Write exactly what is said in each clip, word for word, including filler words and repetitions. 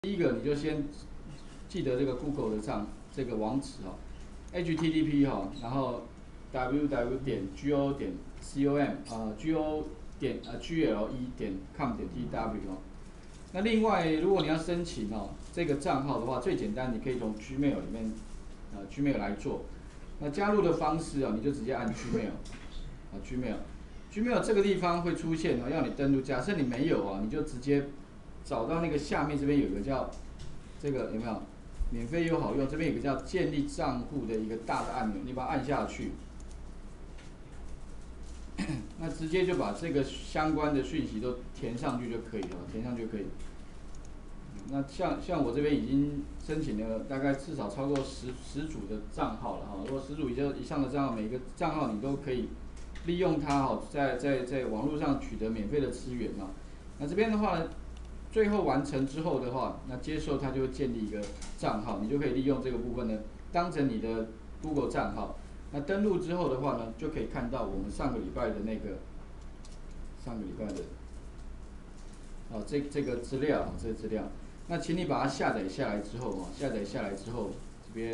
第一个你就先记得这个 Google 的账这个网址哈 ，H T T P 哈，然后 w w 点 g o 点 com 啊 g o 点呃 g l e 点 com 点 t w 哦。那另外，如果你要申请哦这个账号的话，最简单，你可以从 Gmail 里面呃 Gmail 来做。那加入的方式哦，你就直接按 Gmail 啊 Gmail。Gmail 这个地方会出现哦，要你登录。假设你没有啊，你就直接找到那个下面这边有一个叫这个有没有？免费又好用，这边有个叫建立账户的一个大的按钮，你把它按下去，那直接就把这个相关的讯息都填上去就可以了，填上就可以。那像像我这边已经申请了大概至少超过十十组的账号了哈，如果十组以上以上的账号，每个账号你都可以利用它哈，在在在网络上取得免费的资源啊。那这边的话呢，最后完成之后的话，那接受它就会建立一个账号，你就可以利用这个部分呢，当成你的 Google 账号。那登录之后的话呢，就可以看到我们上个礼拜的那个上个礼拜的哦这这个资料，这个资料。那请你把它下载下来之后啊，下载下来之后，这边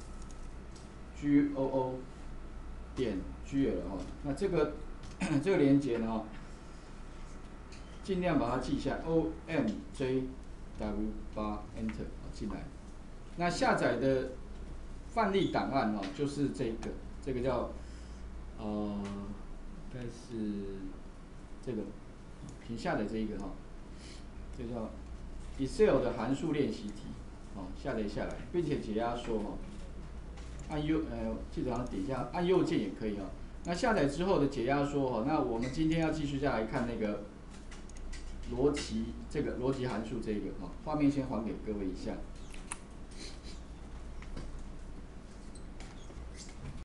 G O O 点 G L 哦，那这个这个连接呢，尽量把它记下 O M J W 八 Enter 进来。那下载的范例档案哦，就是这个，这个叫呃，应该是这个，请下载这一个哈，这叫 Excel 的函数练习题，哦，下载下来，并且解压缩哦，按右呃，记得好像底下按右键也可以哦。那下载之后的解压缩哦，那我们今天要继续再来看那个逻辑这个逻辑函数这个哈，画面先还给各位一下。